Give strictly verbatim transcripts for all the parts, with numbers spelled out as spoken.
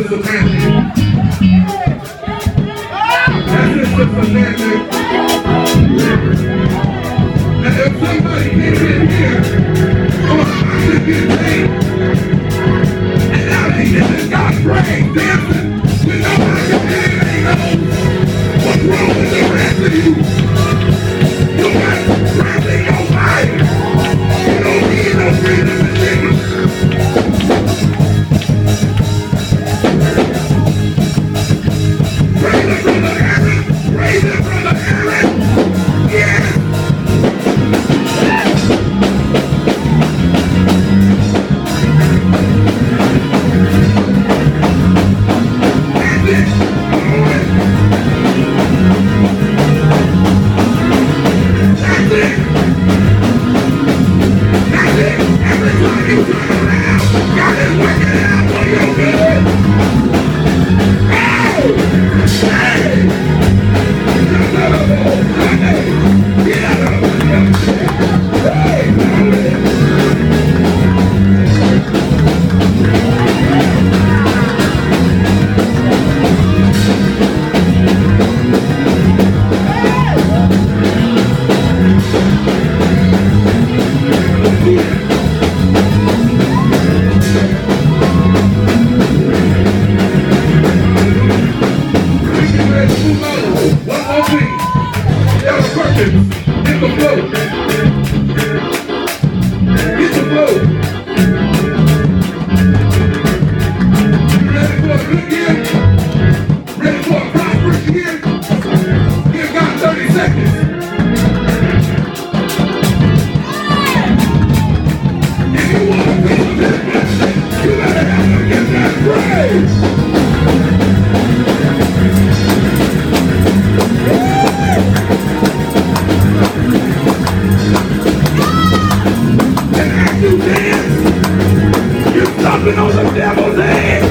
Sister Nancy. That's it, Sister Nancy. Now if somebody came in here, oh, I should get paid. And now they just got brain dancing. You know how you really know what's wrong with the rest of you. You got grabbing your life. You don't need no freedom to think. Praise the brother Aaron. Praise the brother Aaron. Yeah. That's it. That's it. That's it. Every time you turn around, God is working it out for your good. Hey! Hey! Get out of the hole, Sunday! Get out of the hole! Hey! One more thing. Ella Perkins, get the flow. Get the flow. You ready for a good year? Ready for a prosperous year? Give God thirty seconds. If you want to feel this blessing, you better have to get that praise. And as you dance, you're stomping on the devil's head.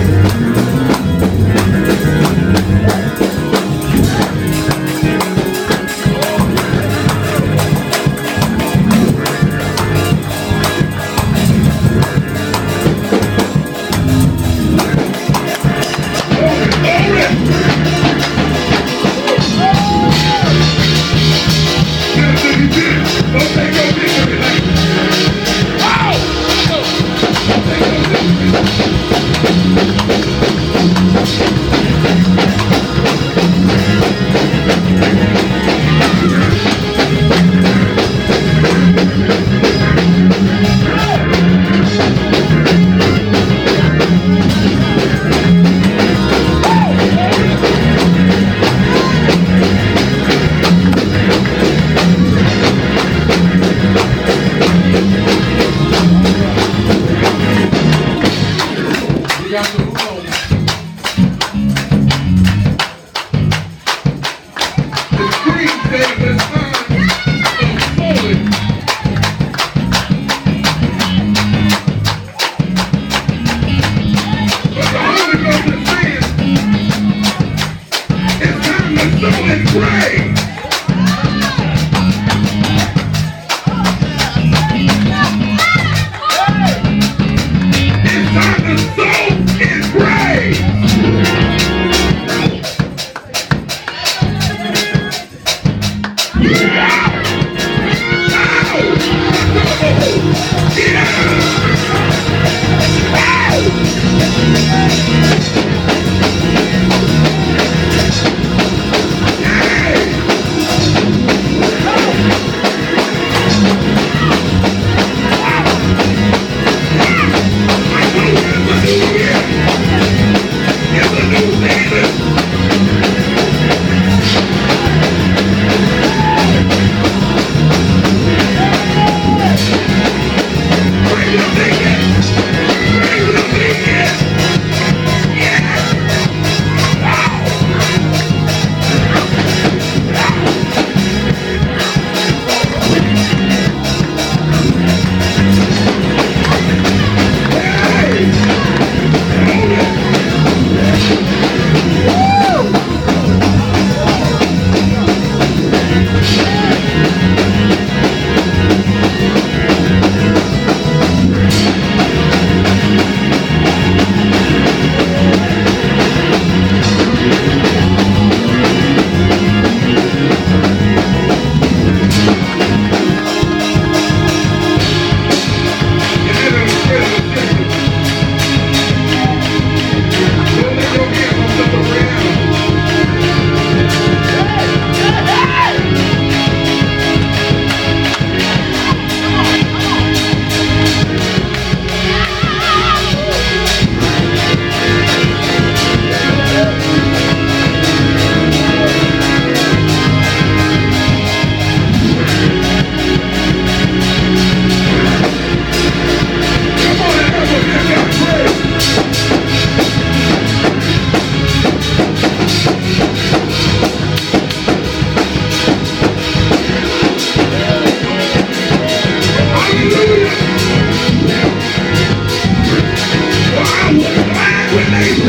Hey!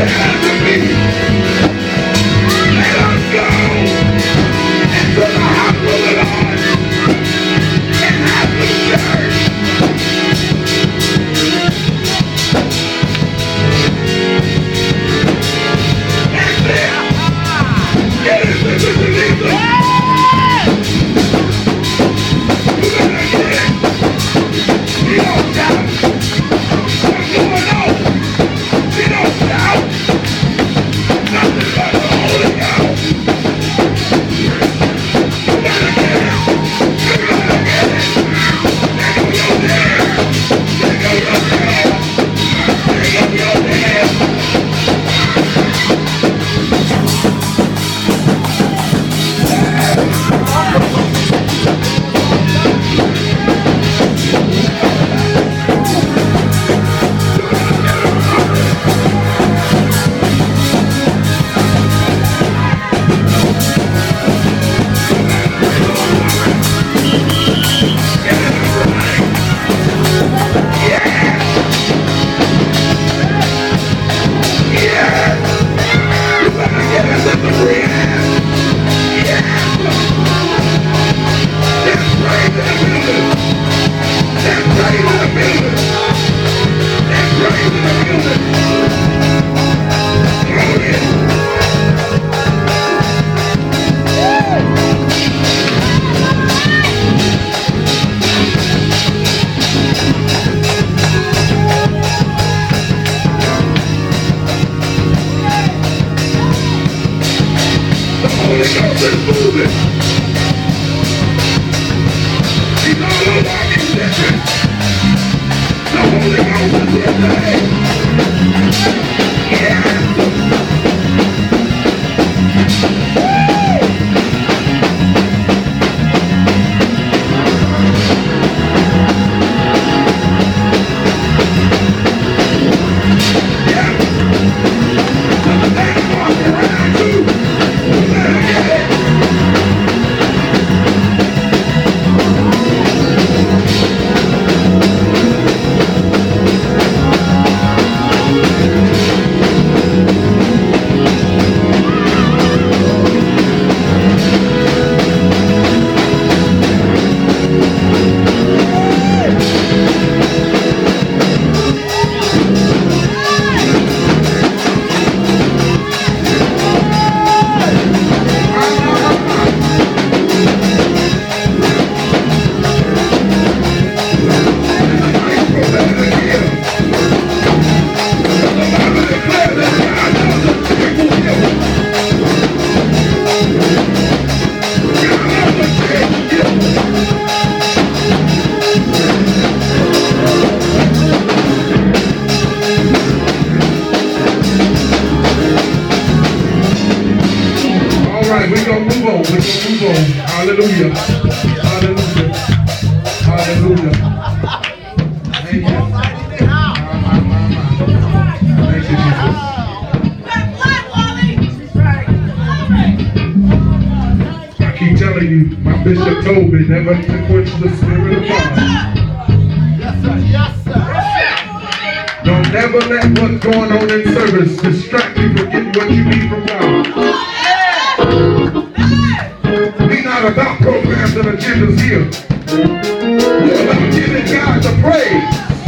Hallelujah. Hallelujah. Hallelujah. Amen. Thank you, Jesus. I keep telling you, my bishop told me never to quench the spirit of God. Yes, sir. Yes, sir. Don't never let what's going on in service distract you from getting what you need from God. We're not about programs and agendas here. We're about giving God the praise.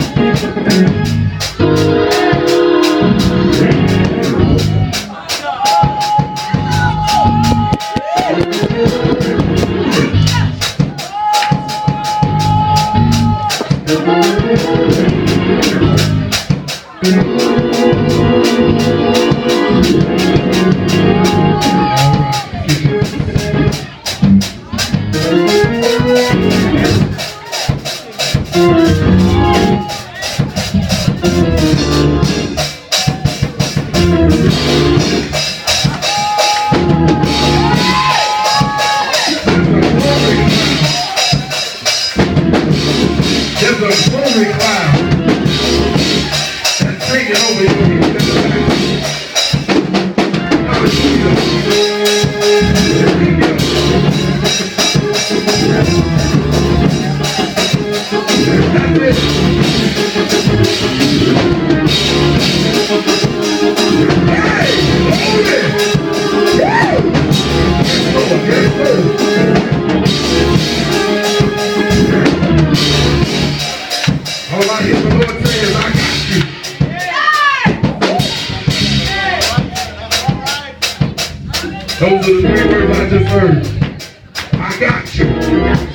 There's a glory cloud that's taking over your head. Hallelujah. Those are the three words I just heard. I got you.